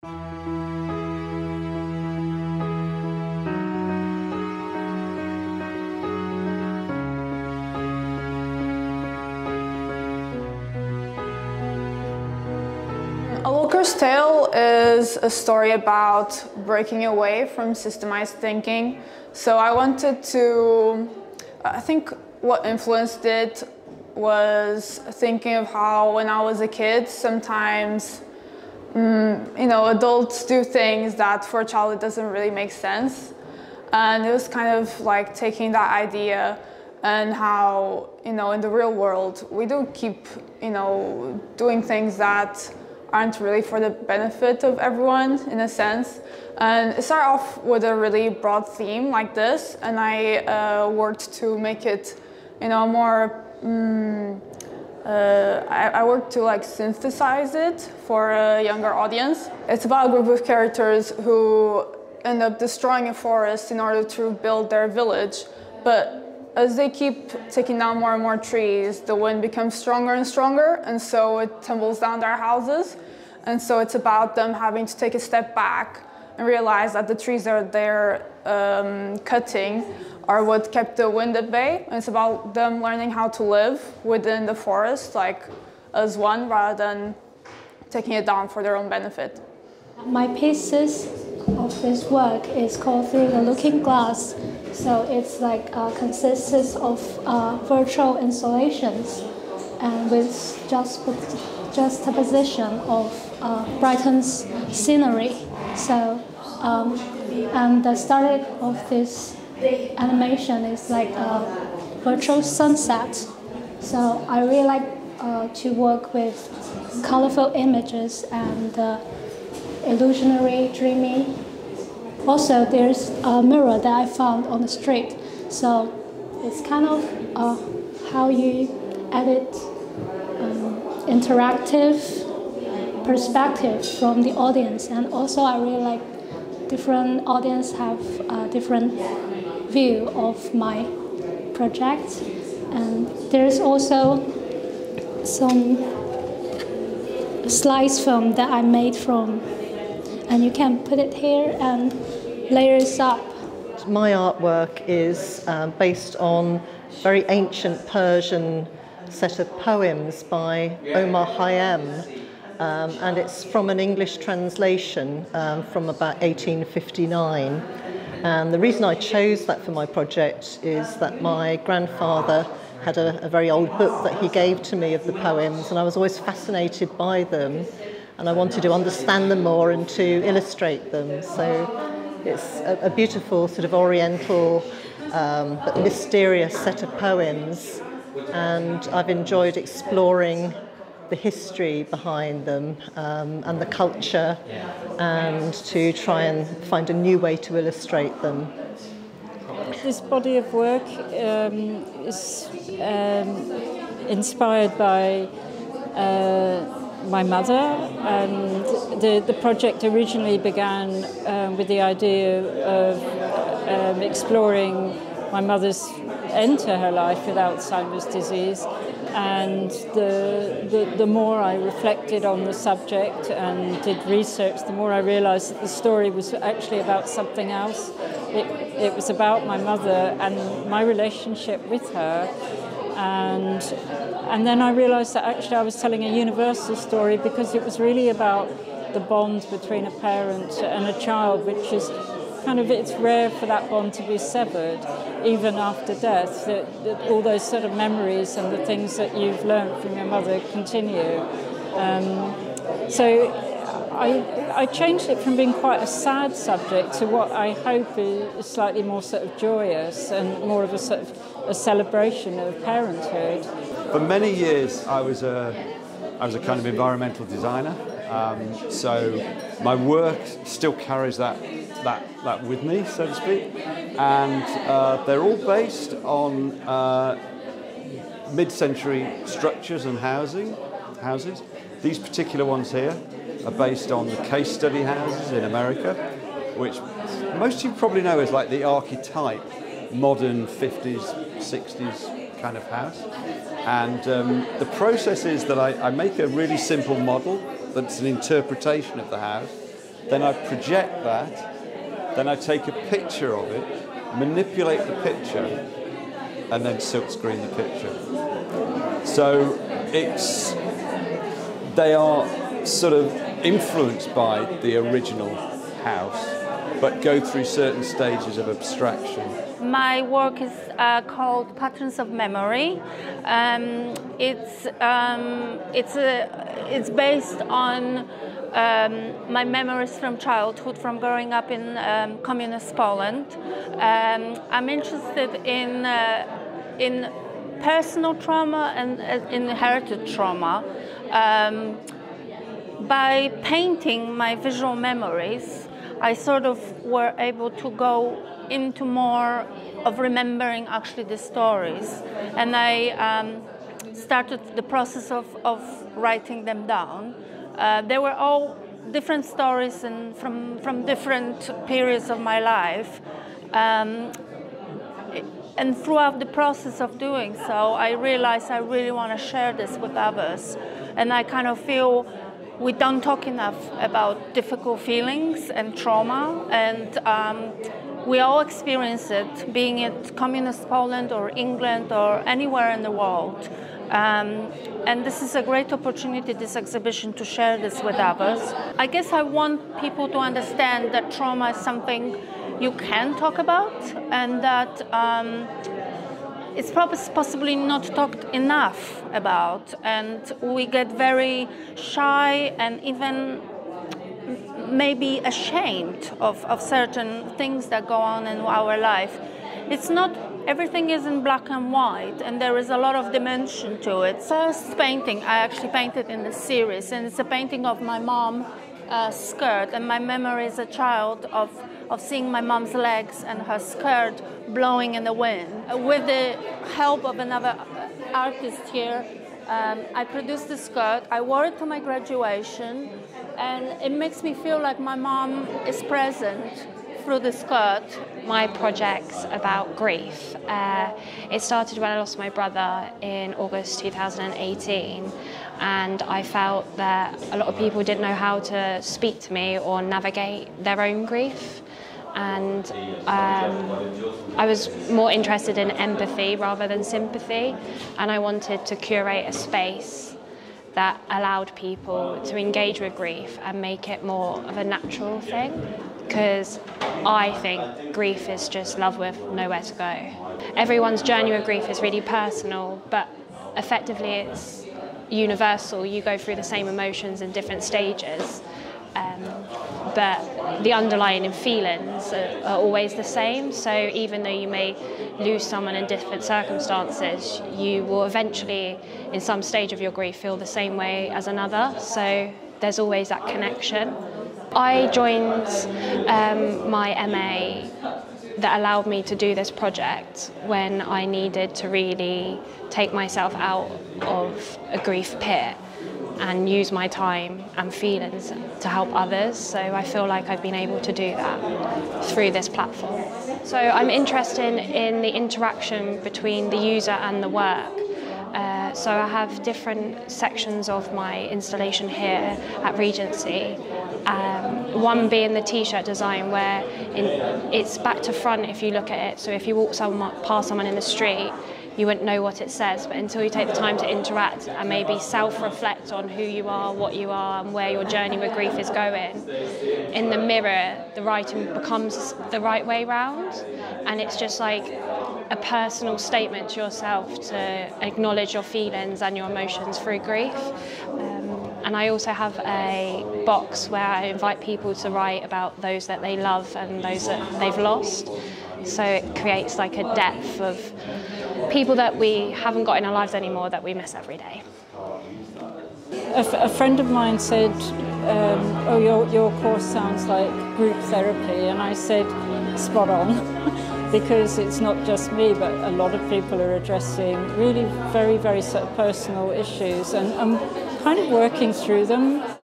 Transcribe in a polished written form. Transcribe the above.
A Looker's Tale is a story about breaking away from systemized thinking. So I wanted to, I think what influenced it was thinking of how when I was a kid, sometimes, adults do things that for a child it doesn't really make sense. And it was kind of like taking that idea and how, in the real world, we do keep, doing things that aren't really for the benefit of everyone, in a sense. And it started off with a really broad theme like this, and I worked to make it, more, I worked to synthesize it for a younger audience. It's about a group of characters who end up destroying a forest in order to build their village, but as they keep taking down more and more trees, the wind becomes stronger and stronger, and so it tumbles down their houses. And so it's about them having to take a step back and realize that the trees that they're cutting are what kept the wind at bay. And it's about them learning how to live within the forest, as one, rather than taking it down for their own benefit. My thesis of this work is called Through the Looking Glass. So it's consists of virtual installations and with juxtaposition of Brighton's scenery. So and the start of this animation is like a virtual sunset. So I really like to work with colorful images and illusionary, dreamy. Also, there's a mirror that I found on the street. So it's kind of how you edit interactive perspective from the audience. And also I really like different audience have a different view of my project. And there's also some slice film that I made from, and you can put it here and layer it up. My artwork is based on very ancient Persian set of poems by Omar Khayyam, and it's from an English translation from about 1859. And the reason I chose that for my project is that my grandfather had a very old book that he gave to me of the poems, and I was always fascinated by them, and I wanted to understand them more and to illustrate them. So it's a beautiful sort of oriental but mysterious set of poems, and I've enjoyed exploring the history behind them and the culture, and to try and find a new way to illustrate them. This body of work is inspired by my mother, and the project originally began with the idea of exploring my mother's end to her life with Alzheimer's disease. And the more I reflected on the subject and did research, the more I realized that the story was actually about something else. It was about my mother and my relationship with her. And then I realized that actually I was telling a universal story, because it was really about the bond between a parent and a child, which is it's rare for that bond to be severed, even after death, that all those sort of memories and the things that you've learned from your mother continue. So I changed it from being quite a sad subject to what I hope is slightly more sort of joyous and more of a sort of a celebration of parenthood. For many years I was a kind of environmental designer, so my work still carries that with me, so to speak, and they're all based on mid-century structures and houses. These particular ones here are based on the case study houses in America, which most of you probably know as like the archetype modern 50s, 60s kind of house. And the process is that I make a really simple model that's an interpretation of the house, then I project that, then I take a picture of it, manipulate the picture, and then silkscreen the picture. So they are sort of influenced by the original house, but go through certain stages of abstraction. My work is called Patterns of Memory. It's based on my memories from childhood, from growing up in communist Poland. I'm interested in personal trauma and inherited trauma. By painting my visual memories, I sort of were able to go into more of remembering actually the stories, and I started the process of writing them down. They were all different stories and from different periods of my life. And throughout the process of doing so, I realized I really want to share this with others. And I kind of feel we don't talk enough about difficult feelings and trauma, and we all experience it, being it communist Poland or England or anywhere in the world. And this is a great opportunity, this exhibition, to share this with others. I guess I want people to understand that trauma is something you can talk about, and that it's possibly not talked enough about, and we get very shy and even maybe ashamed of certain things that go on in our life. It's not, everything is in black and white, and there is a lot of dimension to it. First painting I actually painted in the series, and it's a painting of my mom's skirt, and my memory as a child of seeing my mom's legs and her skirt blowing in the wind. With the help of another artist here, I produced the skirt. I wore it to my graduation, and it makes me feel like my mom is present through the skirt. My project's about grief. It started when I lost my brother in August 2018, and I felt that a lot of people didn't know how to speak to me or navigate their own grief. And I was more interested in empathy rather than sympathy, and I wanted to curate a space that allowed people to engage with grief and make it more of a natural thing, because I think grief is just love with nowhere to go. Everyone's journey with grief is really personal, but effectively it's universal. You go through the same emotions in different stages. But the underlying feelings are always the same, so even though you may lose someone in different circumstances, you will eventually, in some stage of your grief, feel the same way as another, so there's always that connection. I joined my MA that allowed me to do this project when I needed to really take myself out of a grief pit and use my time and feelings to help others. So I feel like I've been able to do that through this platform. So I'm interested in the interaction between the user and the work. So I have different sections of my installation here at Regency. One being the t-shirt design, where it's back to front if you look at it. So if you walk past someone in the street, you wouldn't know what it says, but until you take the time to interact and maybe self-reflect on who you are, what you are, and where your journey with grief is going, in the mirror, the writing becomes the right way round, and it's just like a personal statement to yourself to acknowledge your feelings and your emotions through grief. And I also have a box where I invite people to write about those that they love and those that they've lost. So it creates like a depth of people that we haven't got in our lives anymore that we miss every day. A friend of mine said, oh, your course sounds like group therapy, and I said, spot on, because it's not just me, but a lot of people are addressing really very, very sort of personal issues, and I'm kind of working through them.